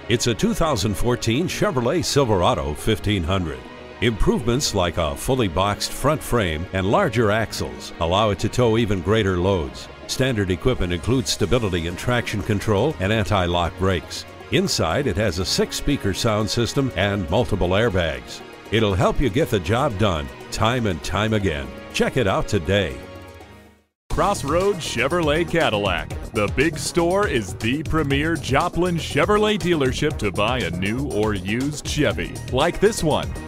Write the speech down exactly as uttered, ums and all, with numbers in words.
It's a two thousand fourteen Chevrolet Silverado fifteen hundred. Improvements like a fully boxed front frame and larger axles allow it to tow even greater loads. Standard equipment includes stability and traction control and anti-lock brakes. Inside, it has a six-speaker sound system and multiple airbags. It'll help you get the job done time and time again. Check it out today. Crossroads Chevrolet Cadillac. The big store is the premier Joplin Chevrolet dealership to buy a new or used Chevy, like this one.